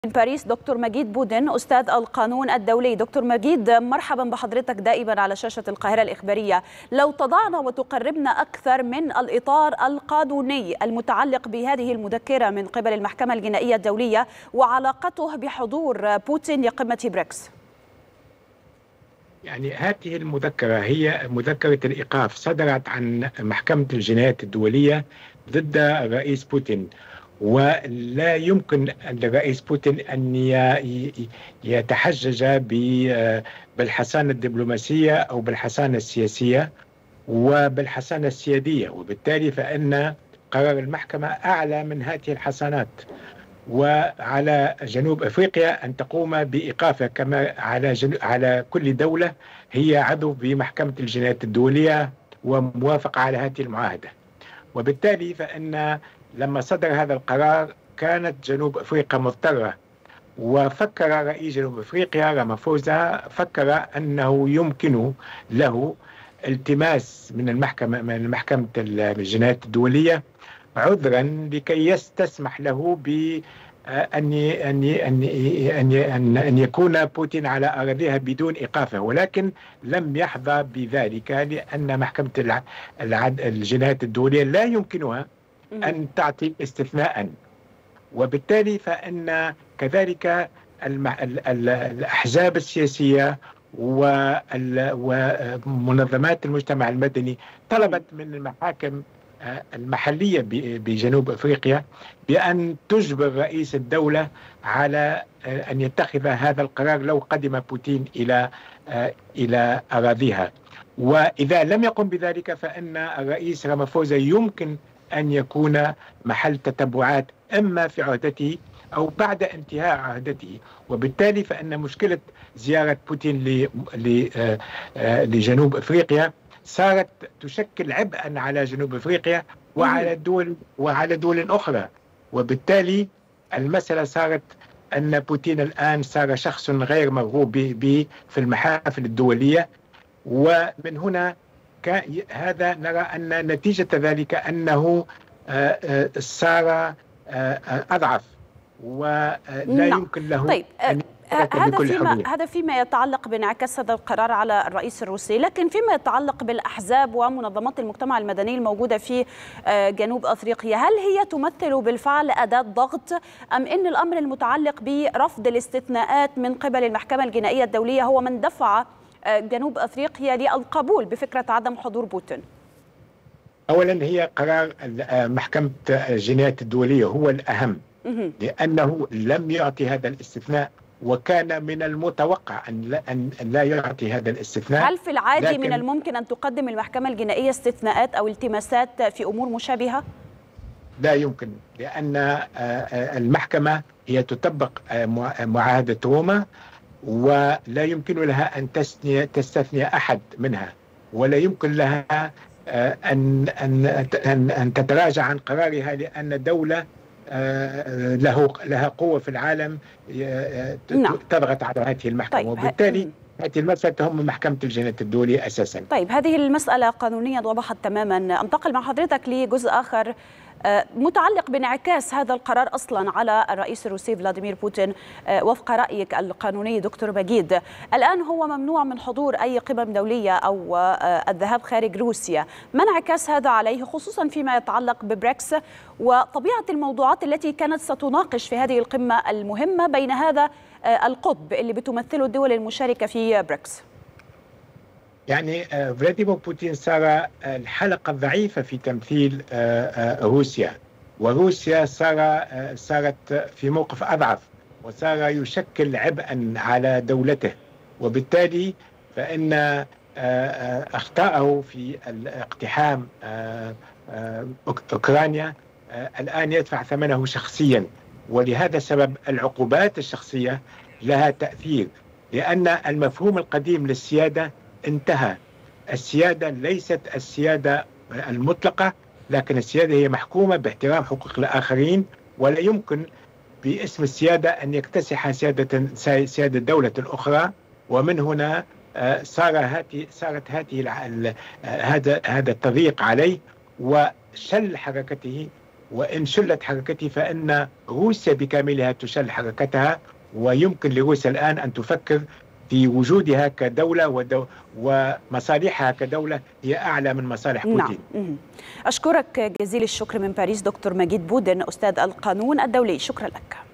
من باريس دكتور مجيد بودن أستاذ القانون الدولي. دكتور مجيد، مرحبا بحضرتك دائما على شاشة القاهرة الإخبارية. لو تضعنا وتقربنا أكثر من الإطار القانوني المتعلق بهذه المذكرة من قبل المحكمة الجنائية الدولية وعلاقته بحضور بوتين لقمة بريكس. يعني هذه المذكرة هي مذكرة الإيقاف، صدرت عن محكمة الجنايات الدولية ضد الرئيس بوتين، ولا يمكن للرئيس بوتين أن يتحجج بالحصانة الدبلوماسية أو بالحصانة السياسية وبالحصانة السيادية، وبالتالي فإن قرار المحكمة أعلى من هذه الحصانات، وعلى جنوب أفريقيا أن تقوم بإيقافه كما على كل دولة هي عضو بمحكمة الجنايات الدولية وموافقة على هذه المعاهدة. وبالتالي فإن لما صدر هذا القرار كانت جنوب أفريقيا مضطرة، وفكر رئيس جنوب أفريقيا رامافوزا فكر أنه يمكن له التماس من محكمة الجنايات الدولية عذرا لكي يستسمح له بأن أن يكون بوتين على أراضيها بدون إيقافه، ولكن لم يحظى بذلك لأن محكمة الجنايات الدولية لا يمكنها أن تعطي استثناء. وبالتالي فإن كذلك الأحزاب السياسية ومنظمات المجتمع المدني طلبت من المحاكم المحلية بجنوب أفريقيا بأن تجبر رئيس الدولة على أن يتخذ هذا القرار لو قدم بوتين إلى أراضيها، وإذا لم يقم بذلك فإن الرئيس رامافوزا يمكن أن يكون محل تتبعات إما في عهدته أو بعد انتهاء عهدته. وبالتالي فإن مشكلة زيارة بوتين لجنوب أفريقيا صارت تشكل عبئا على جنوب أفريقيا وعلى دول أخرى، وبالتالي المسألة صارت أن بوتين الآن صار شخص غير مرغوب به في المحافل الدولية، ومن هنا هذا نرى أن نتيجة ذلك أنه صار أضعف ولا يمكن له طيب. هذا فيما يتعلق بانعكاس هذا القرار على الرئيس الروسي، لكن فيما يتعلق بالأحزاب ومنظمات المجتمع المدني الموجودة في جنوب أفريقيا، هل هي تمثل بالفعل أداة ضغط أم أن الأمر المتعلق برفض الاستثناءات من قبل المحكمة الجنائية الدولية هو من دفع جنوب أفريقيا للقبول بفكرة عدم حضور بوتين؟ أولا هي قرار محكمة الجنايات الدولية هو الأهم، لأنه لم يعطي هذا الاستثناء، وكان من المتوقع أن لا يعطي هذا الاستثناء. هل في العادي من الممكن أن تقدم المحكمة الجنائية استثناءات أو التماسات في أمور مشابهة؟ لا يمكن، لأن المحكمة هي تطبق معاهدة روما، ولا يمكن لها أن تستثني أحد منها، ولا يمكن لها أن تتراجع عن قرارها، لأن دولة لها قوة في العالم تضغط على هذه المحكمة. طيب. وبالتالي هذه المسألة تهم محكمة الجنايات الدولية أساسا. طيب، هذه المسألة قانونيا وضحت تماما. أنتقل مع حضرتك لجزء آخر متعلق بانعكاس هذا القرار أصلا على الرئيس الروسي فلاديمير بوتين. وفق رأيك القانوني دكتور مجيد، الآن هو ممنوع من حضور أي قمم دولية أو الذهاب خارج روسيا، ما انعكاس هذا عليه خصوصا فيما يتعلق ببريكس وطبيعة الموضوعات التي كانت ستناقش في هذه القمة المهمة بين هذا القطب اللي بتمثله الدول المشاركة في بريكس؟ يعني فلاديمير بوتين صار الحلقة الضعيفة في تمثيل روسيا، وروسيا صارت في موقف أضعف، وصار يشكل عبئا على دولته، وبالتالي فإن أخطاءه في اقتحام أوكرانيا الآن يدفع ثمنه شخصيا، ولهذا السبب العقوبات الشخصية لها تأثير، لأن المفهوم القديم للسيادة انتهى. السيادة ليست السيادة المطلقة، لكن السيادة هي محكومة باحترام حقوق الآخرين، ولا يمكن باسم السيادة أن يكتسح سيادة دولة أخرى. ومن هنا صارت هذا التضييق عليه وشل حركته وإن شلت حركته فإن روسيا بكاملها تشل حركتها، ويمكن لروسيا الآن أن تفكر في وجودها كدولة ومصالحها كدولة هي أعلى من مصالح بوتين. نعم. أشكرك جزيل الشكر من باريس دكتور مجيد بودن أستاذ القانون الدولي، شكرا لك.